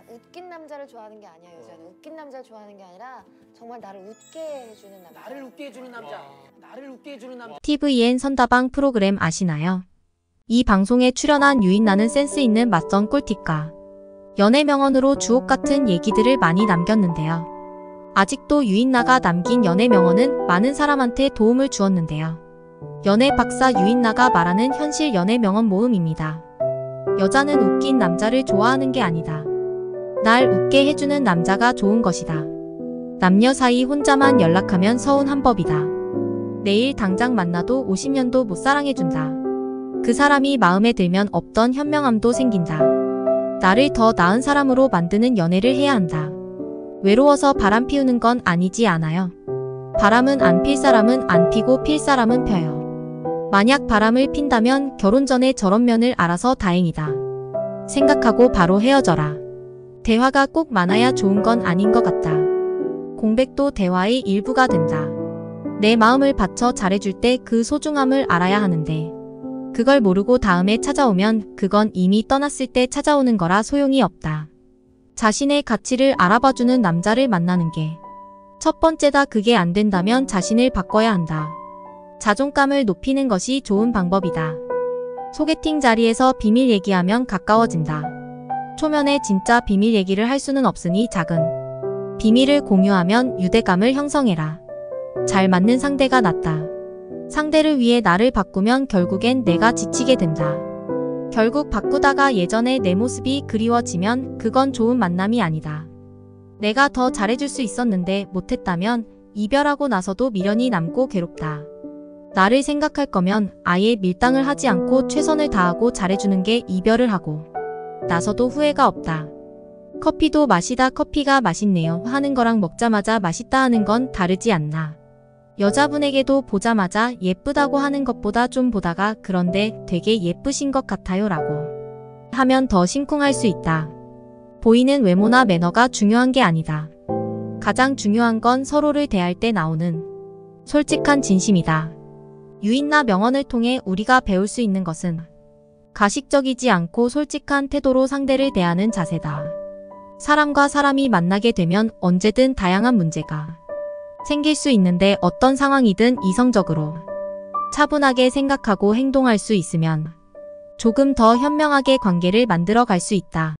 웃긴 남자를 좋아하는 게 아니야, 여자는. 웃긴 남자를 좋아하는 게 아니라 정말 나를 웃게 해주는 남자. 나를 웃게 해주는 남자. 나를 웃게 해주는 남자. TVN 선다방 프로그램 아시나요? 이 방송에 출연한 유인나는 센스 있는 맞선 꿀팁과 연애 명언으로 주옥 같은 얘기들을 많이 남겼는데요. 아직도 유인나가 남긴 연애 명언은 많은 사람한테 도움을 주었는데요. 연애 박사 유인나가 말하는 현실 연애 명언 모음입니다. 여자는 웃긴 남자를 좋아하는 게 아니다. 날 웃게 해주는 남자가 좋은 것이다. 남녀 사이 혼자만 연락하면 서운한 법이다. 내일 당장 만나도 50년도 못 사랑해준다. 그 사람이 마음에 들면 없던 현명함도 생긴다. 나를 더 나은 사람으로 만드는 연애를 해야 한다. 외로워서 바람 피우는 건 아니지 않아요. 바람은 안 필 사람은 안 피고 필 사람은 펴요. 만약 바람을 핀다면 결혼 전에 저런 면을 알아서 다행이다. 생각하고 바로 헤어져라. 대화가 꼭 많아야 좋은 건 아닌 것 같다. 공백도 대화의 일부가 된다. 내 마음을 바쳐 잘해줄 때 그 소중함을 알아야 하는데 그걸 모르고 다음에 찾아오면 그건 이미 떠났을 때 찾아오는 거라 소용이 없다. 자신의 가치를 알아봐주는 남자를 만나는 게 첫 번째다. 그게 안 된다면 자신을 바꿔야 한다. 자존감을 높이는 것이 좋은 방법이다. 소개팅 자리에서 비밀 얘기하면 가까워진다. 초면에 진짜 비밀 얘기를 할 수는 없으니 작은 비밀을 공유하면 유대감을 형성해라. 잘 맞는 상대가 낫다. 상대를 위해 나를 바꾸면 결국엔 내가 지치게 된다. 결국 바꾸다가 예전의 내 모습이 그리워지면 그건 좋은 만남이 아니다. 내가 더 잘해줄 수 있었는데 못했다면 이별하고 나서도 미련이 남고 괴롭다. 나를 생각할 거면 아예 밀당을 하지 않고 최선을 다하고 잘해주는 게 이별을 하고 나서도 후회가 없다. 커피도 마시다 커피가 맛있네요 하는 거랑 먹자마자 맛있다 하는 건 다르지 않나. 여자분에게도 보자마자 예쁘다고 하는 것보다 좀 보다가 그런데 되게 예쁘신 것 같아요 라고 하면 더 심쿵할 수 있다. 보이는 외모나 매너가 중요한 게 아니다. 가장 중요한 건 서로를 대할 때 나오는 솔직한 진심이다. 유인나 명언을 통해 우리가 배울 수 있는 것은 가식적이지 않고 솔직한 태도로 상대를 대하는 자세다. 사람과 사람이 만나게 되면 언제든 다양한 문제가 생길 수 있는데 어떤 상황이든 이성적으로 차분하게 생각하고 행동할 수 있으면 조금 더 현명하게 관계를 만들어 갈 수 있다.